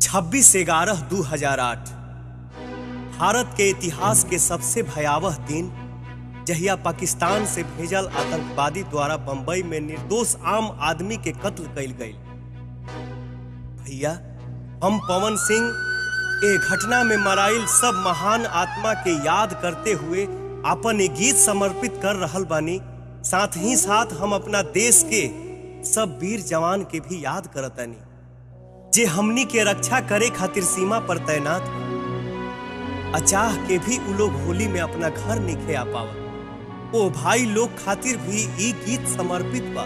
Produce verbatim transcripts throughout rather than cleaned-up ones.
छब्बीस ग्यारह दो हजार आठ भारत के इतिहास के सबसे भयावह दिन, जहिया पाकिस्तान से भेजल आतंकवादी द्वारा बंबई में निर्दोष आम आदमी के कत्ल कइल गई। भैया, हम पवन सिंह ए घटना में मराइल सब महान आत्मा के याद करते हुए अपन एक गीत समर्पित कर रहल बानी। साथ ही साथ हम अपना देश के सब वीर जवान के भी याद करतानी, जे हमनी के रक्षा करे खातिर सीमा पर तैनात। अचाह के भी उ लोग होली में अपना घर नहीं आ पावत। ओ भाई लोग खातिर भी ई गीत समर्पित बा।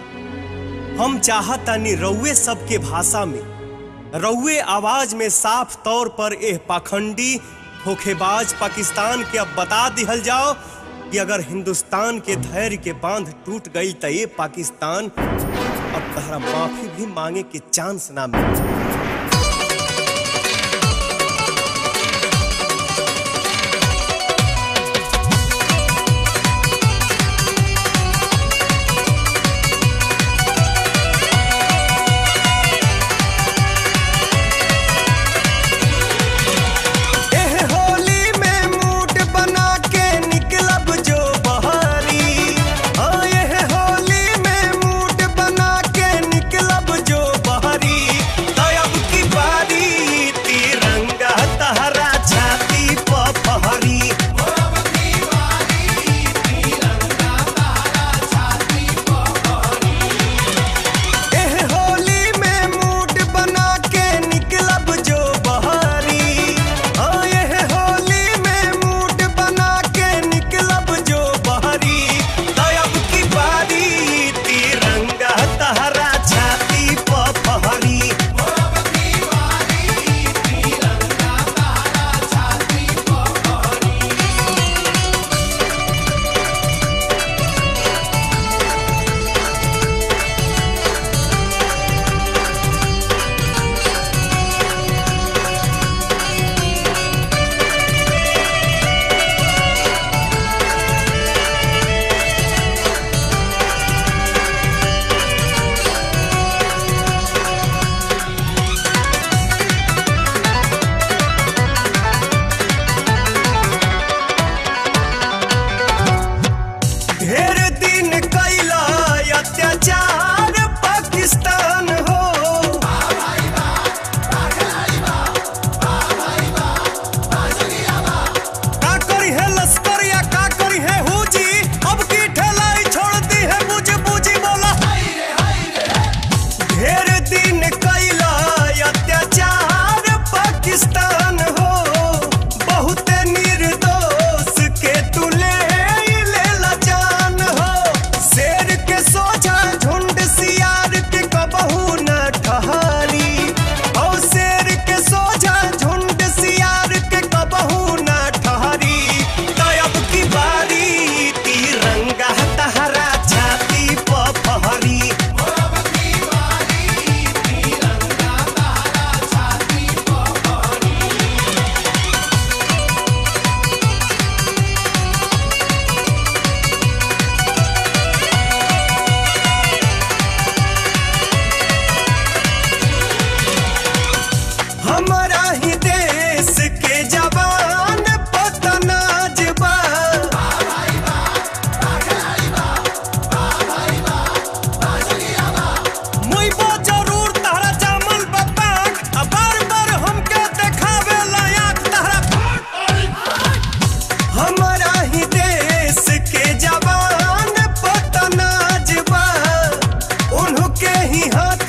हम चाहतानी रउए सबके भाषा में, रउए आवाज में साफ तौर पर एह पाखंडी धोखेबाज पाकिस्तान के अब बता दिहल जाओ कि अगर हिंदुस्तान के धैर्य के बांध टूट गई तो ये पाकिस्तान अब तहरा माफी भी मांगे के चांस ना मिले। हाथ